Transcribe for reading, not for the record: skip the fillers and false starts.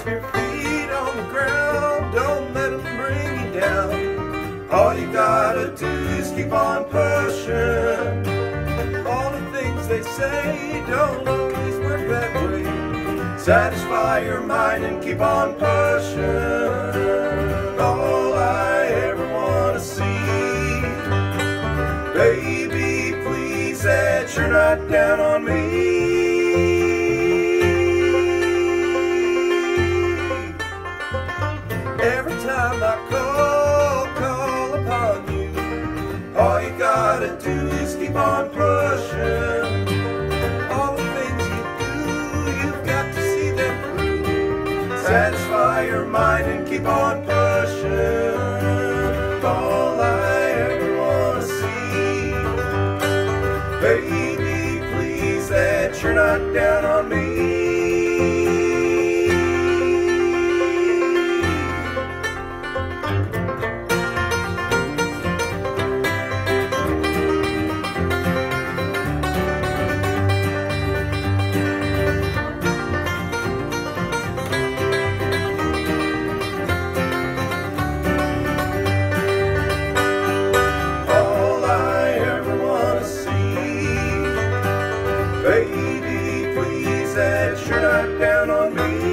Keep your feet on the ground, don't let them bring you down. All you gotta do is keep on pushing. All the things they say don't always work that way. Satisfy your mind and keep on pushing. All I ever wanna see, baby, please, that you're not down on me. Every time I call upon you, all you gotta do is keep on pushing. All the things you do, you've got to see them through. Satisfy your mind and keep on pushing. All I ever wanna see, baby, please, that you're not down on me. Baby, please, that you're not down on me.